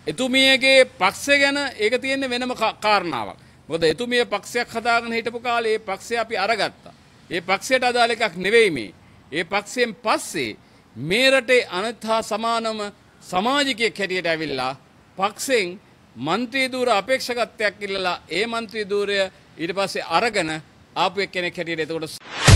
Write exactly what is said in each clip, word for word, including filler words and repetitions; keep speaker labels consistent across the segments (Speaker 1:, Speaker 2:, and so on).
Speaker 1: එතුමියගේ පක්ෂය ගැන ඒක තියෙන්නේ වෙනම කාරණාවක්. මොකද එතුමිය පක්ෂයක් හදාගෙන හිටපු කාලේ ඒ පක්ෂය අපි අරගත්තා. ඒ පක්ෂයට අදාළ එකක් නෙවෙයි මේ. ඒ පක්ෂයෙන් පස්සේ මේ රටේ අනිත්හා සමානම සමාජිකයෙක් හැටියට ඇවිල්ලා පක්ෂෙන් മന്ത്രി ධූර අපේක්ෂකත්වයක් ඉල්ලලා ඒ മന്ത്രി ධූරය ඊට පස්සේ අරගෙන ආපු එක්කෙනෙක් හැටියට එතකොට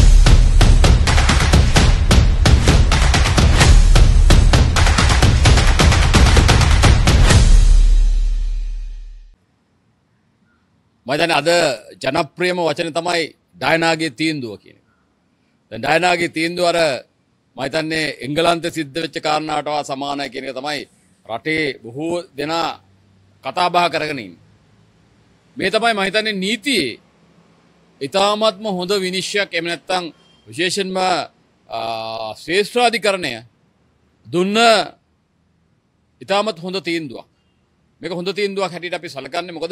Speaker 1: මම දැන් අද ජනප්‍රියම වචනේ තමයි ඩයනාගේ තීන්දුව කියන්නේ. දැන් ඩයනාගේ තීන්දුව අර මම හිතන්නේ එංගලන්තේ සිද්ධ වෙච්ච කාරණාවට වඩා සමානයි කියන එක තමයි රටේ බොහෝ දෙනා කතා බහ කරගෙන ඉන්නේ. මේ තමයි මම හිතන්නේ නීතියේ ඊ타ත්ම හොඳ විනිශ්චයක් එහෙම නැත්නම් විශේෂයෙන්ම ශ්‍රේෂ්ඨාධිකරණය දුන්න ඊ타ත්ම හොඳ තීන්දුවක්. මේක හොඳ තීන්දුවක් හැටියට අපි සලකන්නේ මොකද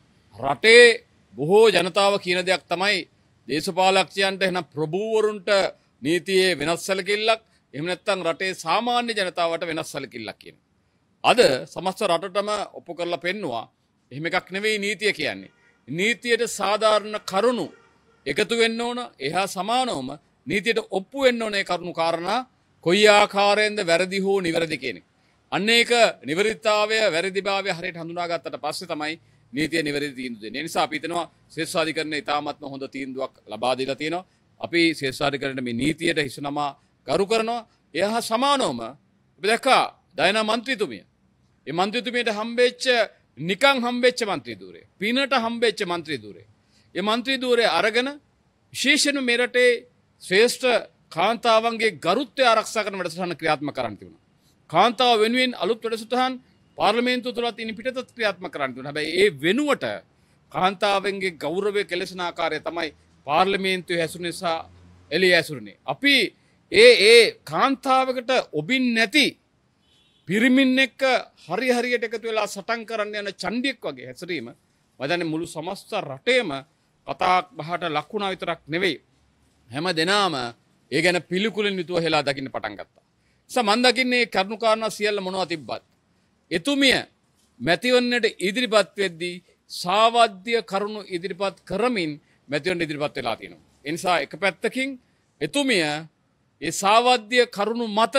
Speaker 1: රටේ බොහෝ ජනතාව කියන දෙයක් තමයි දේශපාලකයන්ට එහෙනම් ප්‍රභූවරුන්ට නීතියේ වෙනස් සැලකිල්ලක් එහෙම නැත්නම් රටේ සාමාන්‍ය ජනතාවට වෙනස් සැලකිල්ලක් කියන. අද සමස්ත රටටම ඔප්පු කරලා පෙන්නවා එහෙම එකක් නෙවෙයි නීතිය කියන්නේ. නීතියට සාධාරණ කරුණු එකතු වෙන්න ඕන එහා සමානවම නීතියට ඔප්පු වෙන්න ඕන ඒ කරුණු කාරණා කොයි ආකාරයෙන්ද වැරදි හෝ නිවැරදි කියන එක. අන්න ඒක නිවැරදිතාවය වැරදිභාවය හරියට හඳුනාගත්තට පස්සේ තමයි නීතිය නිවැරදි තීන්දුව දෙන්නේ. ඒ නිසා අපි හිතනවා ශ්‍රේෂ්ඨාධිකරණය ඉතාමත්ම හොඳ තීන්දුවක් ලබා දීලා තියෙනවා. අපි ශ්‍රේෂ්ඨාධිකරණයේ මේ නීතියට හිසනමා ගරු කරනවා. එහා සමානවම අපි දැක්කා ඩයනා මන්ත්‍රීතුමිය. ඒ මන්ත්‍රීතුමියට හම්බෙච්ච නිකන් හම්බෙච්ච මන්ත්‍රී ධූරය. පිනට හම්බෙච්ච මන්ත්‍රී ධූරය. ඒ මන්ත්‍රී ධූරය අරගෙන විශේෂයෙන්ම මේ රටේ ශ්‍රේෂ්ඨ කාන්තාවන්ගේ ගරුත්වය ආරක්ෂා කරන වැඩසටහන ක්‍රියාත්මක කරන්න තිබුණා. කාන්තාව වෙනුවෙන් අලුත් වැඩසටහන් පාර්ලිමේන්තුව තුලත් ඉනි පිටතත් ක්‍රියාත්මක කරන්න තිබුණා. හැබැයි ඒ වෙනුවට කාන්තාවන්ගේ ගෞරවය කෙලෙසන ආකාරය තමයි පාර්ලිමේන්තුවේ හැසුරු නිසා එළිය ඇසුරුනේ. අපි ඒ ඒ කාන්තාවකට ඔබින් නැති පිරිමින් එක්ක හරි හරියට එකතු වෙලා සටන් කරන්න යන චණ්ඩියෙක් වගේ හැසිරීම මම දන්නේ මුළු සමස්ත රටේම කතා බහට ලක් වුණා විතරක් නෙවෙයි හැම දෙනාම ඒ ගැන පිළිකුලෙන් යුතුව හෙලා දකින්න පටන් ගත්තා. නිසා මම දකින්නේ කරුණු කාරණා සියල්ල මොනවා තිබ්බත් එතුමිය මැතිවරණයට ඉදිරිපත් වෙද්දී සාවද්‍ය කරුණු ඉදිරිපත් කරමින් මැතිවරණ ඉදිරිපත් වෙලා තියෙනවා. ඒ නිසා එක පැත්තකින් එතුමිය ඒ සාවද්‍ය කරුණු මත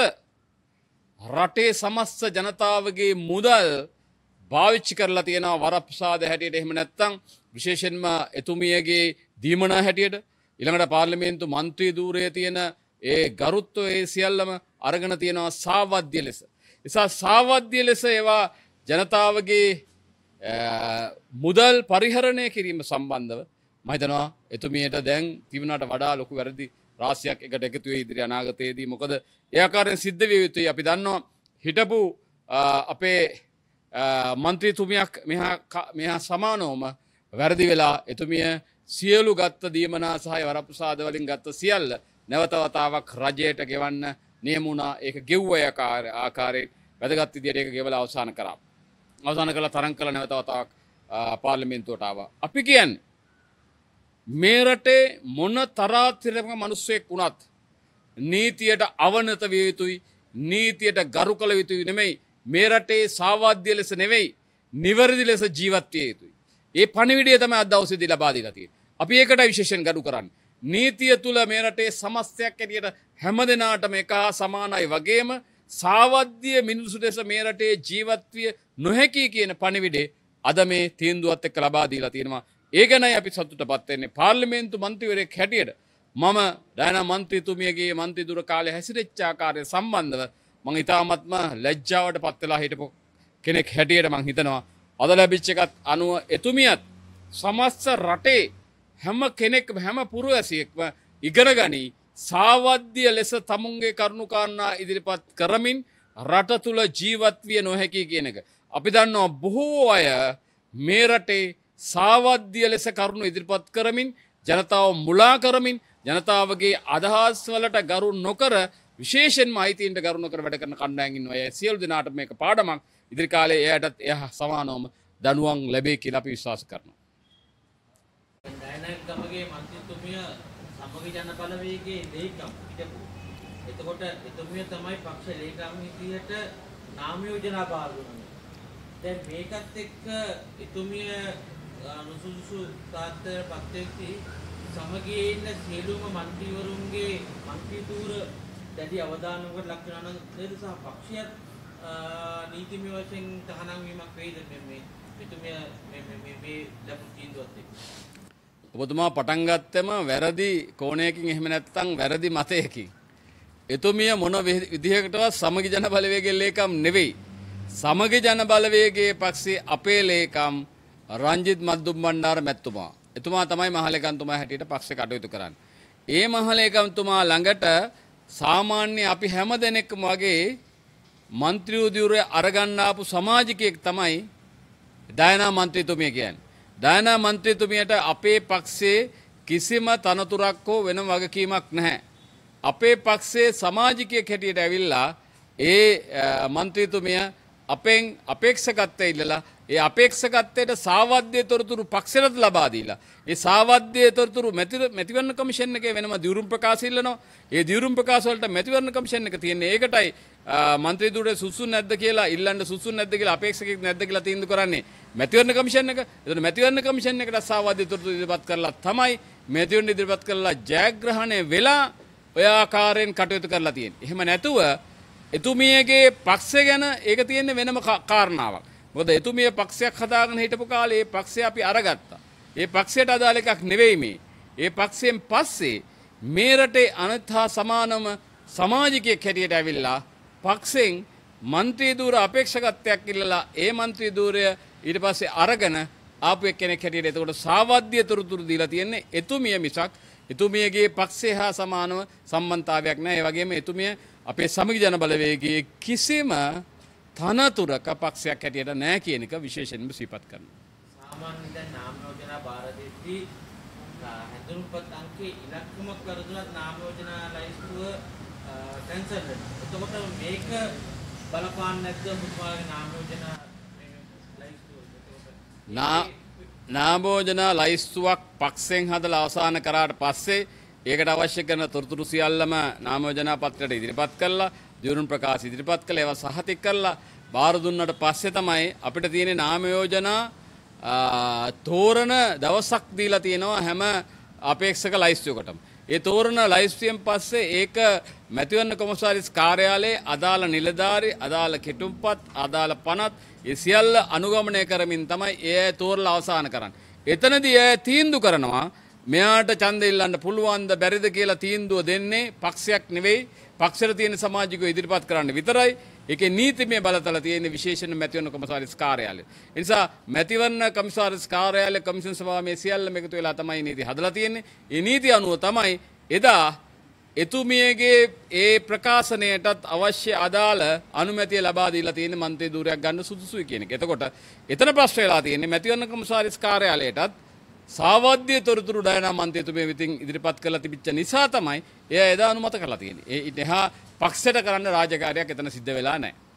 Speaker 1: රටේ සමස්ත ජනතාවගේ මුදල් පාවිච්චි කරලා තියෙනවා වරප්‍රසාද හැටියට එහෙම නැත්නම් විශේෂයෙන්ම එතුමියගේ දීමනා හැටියට ඊළඟට පාර්ලිමේන්තු මන්ත්‍රී ධූරයේ තියෙන ඒ ගරුත්වය ඒ සියල්ලම අරගෙන තියෙනවා සාවද්‍ය ලෙස. නිසා සාවද්‍ය ලෙස ඒවා ජනතාවගේ මුදල් පරිහරණය කිරීම සම්බන්ධව මම හිතනවා එතුමියට දැන් තිබුණාට වඩා ලොකු වැරදි රාශියක් එකට එකතු වෙයි ඉදිරි අනාගතයේදී. මොකද ඒ ආකාරයෙන් සිද්ධ විය යුතුයි. අපි දන්නවා හිටපු අපේ මන්ත්‍රීතුමියක් මෙහා මෙහා සමානවම වැරදි වෙලා එතුමිය සියලු ගත්ත දීමනා සහ වරප්‍රසාද වලින් ගත්ත සියල්ල නැවත වතාවක් රජයට ගෙවන්න නියමුණා. ඒක ගෙව්ව ආකාරයෙන් වැදගත් විදියට ඒක ගෙවලා අවසන් කරා. අවසන් කළා තරම් කළා නැවත වතාවක් පාර්ලිමේන්තුවට ආවා. අපි කියන්නේ මේ රටේ මොන තරාතිරම මිනිස්සෙක් වුණත් නීතියට අවනත විය යුතුයි නීතියට ගරු කළ යුතුයි නෙමෙයි මේ රටේ සාවාද්‍ය ලෙස නෙමෙයි නිවැරදි ලෙස ජීවත් විය යුතුයි. ඒ පණිවිඩය තමයි අද දවසේදී ලබා දීලා තියෙන්නේ. අපි ඒකටයි විශේෂයෙන් ගරු කරන්නේ. නීතිය තුල මේ රටේ සමස්තයක් ඇටියට හැමදෙනාටම එක හා සමානයි වගේම සාවද්‍ය මිනිසු ලෙස මේ රටේ ජීවත් විය නොහැකි කියන පණිවිඩය අද මේ තීන්දුවත් එක්ක ලබා දීලා තියෙනවා. ඒ ගැනයි අපි සතුටටපත් වෙන්නේ. පාර්ලිමේන්තු මන්ත්‍රීවරයෙක් හැටියට මම ඩයනා මන්ත්‍රීතුමියගේ මන්ත්‍රී දුර කාලේ හැසිරෙච්ච ආකාරය සම්බන්ධව මම ඉතාමත්ම ලැජ්ජාවට පත් වෙලා හිටපු කෙනෙක් හැටියට මම හිතනවා අද ලැබිච්ච එකත් අනුව එතුමියත් සමස්ත රටේ හැම කෙනෙක්ම හැම පුරවැසියෙක්ම ඉගෙන ගනි සාවද්‍ය ලෙස තමුන්ගේ කරුණු කාරණා ඉදිරිපත් කරමින් රට තුල ජීවත් විය නොහැකි කියන එක. අපි දන්නවා බොහෝ අය මේ රටේ සාවද්‍ය ලෙස කරුණු ඉදිරිපත් කරමින් ජනතාව මුලා කරමින් ජනතාවගේ අදහස් වලට ගරු නොකර විශේෂයෙන්ම අයිතීන්ට ගරු නොකර වැඩ කරන කණ්ඩායම් ඉන්නවා. ඒ සියලු දෙනාට මේක පාඩමක්. ඉදිරි කාලේ එයාටත් එයා සමානවම දනුවම් ලැබෙයි කියලා අපි විශ්වාස කරනවා.
Speaker 2: ඩයනා ගමගේ මන්ත්‍රීතුමිය සමගි ජන බලවේගයේ ලේකම් හිටපු. එතකොට එතුමිය තමයි පක්ෂ ලේකම් විදියට නාම යෝජනා බාර දුන්නේ. දැන් මේකත් එක්ක එතුමිය නුසුසුසු තාත්තර පත්වෙච්චි සමගියේ ඉන්න සියලුම മന്ത്രിවරුන්ගේ മന്ത്രി ධූර දැඩි අවධානයකට ලක් වෙනවා නම් නේද සහ පක්ෂයත් නීතිමය වශයෙන් තහනම් වීමක් වෙයිද මේ එතුමිය මේ මේ මේ ලැබු තීන්දුවත් එක්ක
Speaker 1: ඔබතුමා පටන් ගත්තම වැරදි කෝණයකින් එහෙම නැත්නම් වැරදි මතයකින් එතුමිය මොන විදිහකටවත් සමගි ජන බලවේගයේ ලේකම් නෙවෙයි. සමගි ජන බලවේගයේ පක්ෂයේ අපේ ලේකම් රංජිත් මද්දුම්බණ්ඩාර මැතිතුමා. එතුමා තමයි මහලේකම්තුමා හැටියට පක්ෂේ කටයුතු කරන්නේ. ඒ මහලේකම්තුමා ළඟට සාමාන්‍ය අපි හැම දෙනෙක්ම වගේ മന്ത്രി උදියුරේ අරගන්න ආපු සමාජිකයෙක් තමයි ඩයනා മന്ത്രിතුමිය කියන්නේ. ඩයනා മന്ത്രിතුමියට අපේ පක්ෂයේ කිසිම තනතුරක් හෝ වෙන වගකීමක් නැහැ. අපේ පක්ෂයේ සමාජිකයෙක් හැටියට ඇවිල්ලා ඒ മന്ത്രിතුමිය අපෙන් අපේක්ෂකත්වයේ ඉල්ලලා ඒ අපේක්ෂකත්වයට සාවද්‍ය තොරතුරු පක්ෂයට ලබා දීලා ඒ සාවද්‍ය තොරතුරු මැතිවරණ කමිෂන් එකේ වෙනම දියුරුම් ප්‍රකාශ ඉල්ලනවා. ඒ දියුරුම් ප්‍රකාශ වලට මැතිවරණ කමිෂන් එක තියෙන්නේ. ඒකටයි മന്ത്രി දුරේ සුසු නැද්ද කියලා ඉල්ලන්න සුසු නැද්ද කියලා අපේක්ෂකෙක් නැද්ද කියලා තීන්දුව කරන්නේ මැතිවරණ කමිෂන් එක. එතකොට මැතිවරණ කමිෂන් එකට සාවද්‍ය තොරතුරු ඉදිරිපත් කරලා තමයි මැතිවරණ ඉදිරිපත් කරලා ජයග්‍රහණය වෙලා ඔය ආකාරයෙන් කටයුතු කරලා තියෙන්නේ. එහෙම නැතුව එතුමියගේ පක්ෂය ගැන ඒක තියෙන්නේ වෙනම කාරණාවක්. මොකද එතුමිය පක්ෂයක් හදාගෙන හිටපු කාලේ ඒ පක්ෂය අපි අරගත්තා. ඒ පක්ෂයට අදාළ එකක් නෙවෙයි මේ. ඒ පක්ෂයෙන් පස්සේ මේ රටේ අනිත් හා සමානම සමාජිකයෙක් හැටියට ඇවිල්ලා පක්ෂෙන් മന്ത്രി ධූර අපේක්ෂකත්වයක් ඉල්ලලා ඒ മന്ത്രി ධූරය ඊට පස්සේ අරගෙන ආපු එක්කෙනෙක් හැටියට එතකොට සාවද්‍ය තොරතුරු දීලා තියෙන්නේ එතුමිය මිසක් එතුමියගේ පක්ෂය හා සමානව සම්බන්ධතාවයක් නැහැ. ඒ වගේම එතුමිය අපේ සමගි ජන බලවේගයේ කිසිම තනතුරක පක්ෂයක් හැටියට නැහැ කියන එක විශේෂයෙන්ම සිහිපත් කරනවා.
Speaker 2: සාමාන්‍යයෙන් දැන් නාම යෝජනා බාර දෙද්දී හැඳුනුම්පත් අංකේ ඉලක්කමක් කරදුනත් නාම යෝජනා ලයිස්තුව කැන්සල් වෙනවා. එතකොට මේක බලපාන්නේ නැද්ද මුතුමාගේ නාම යෝජනා ලයිස්තුව?
Speaker 1: නා නාමෝජනා ලයිස්තුවක් පක්ෂෙන් හදලා අවසන් කරාට පස්සේ ඒකට අවශ්‍ය කරන තොරතුරු සියල්ලම නාමෝජනා පත්‍රයට ඉදිරිපත් කළා, දියුණු ප්‍රකාශ ඉදිරිපත් කළා, ඒවා සහතික කළා. බාර දුන්නට පස්සේ තමයි අපිට තියෙන නාමයෝජනා තෝරන දවසක් දීලා තියෙනවා හැම අපේක්ෂක ලයිස්තුවකටම. ඒ තෝරන ලයිස්තුවෙන් පස්සේ ඒක මැතිවරණ කොමසාරිස් කාර්යාලයේ අදාළ නිලධාරි, අදාළ කෙටුම්පත්, අදාළ පනත් ඒ සියල්ල අනුගමනය කරමින් තමයි ඒ තෝරලා අවසන් කරන්නේ. එතනදී ඒ තීන්දුව කරනවා මෙයාට ඡන්ද ඉල්ලන්න පුළුවන්ද බැරිද කියලා තීන්දුව දෙන්නේ පක්ෂයක් නෙවෙයි, පක්ෂවල තියෙන සමාජිකව ඉදිරිපත් කරන්න විතරයි. ඒකේ නීතිමය බලතල තියෙන විශේෂණ මැතිවරණ කොමසාරිස් කාර්යාලය. ඒ නිසා මැතිවරණ කොමසාරිස් කාර්යාලය කමිෂන් සභාව මේ සියල්ලම එකතු වෙලා තමයි නීති හදලා තියෙන්නේ. ඒ නීති අනුව තමයි එදා එතුමියගේ ඒ ප්‍රකාශනයටත් අවශ්‍ය අදාළ අනුමැතිය ලබා දීලා තියෙන മന്ത്രി ධූරයක් ගන්න සුදුසුයි කියන එක. එතකොට එතන ප්‍රශ්න වෙලා තියෙන්නේ මැතිවරණ කොමසාරිස් කාර්යාලයටත් සාවද්‍ය තොරතුරු ඩයනා මන්ත්‍රීතුමිය විසින් ඉදිරිපත් කරලා තිබිච්ච නිසා තමයි එයා එදා අනුමත කරලා තියෙන්නේ. ඒ එහා පක්ෂයට කරන්න රාජකාරියක් එතන සිද්ධ වෙලා නැහැ.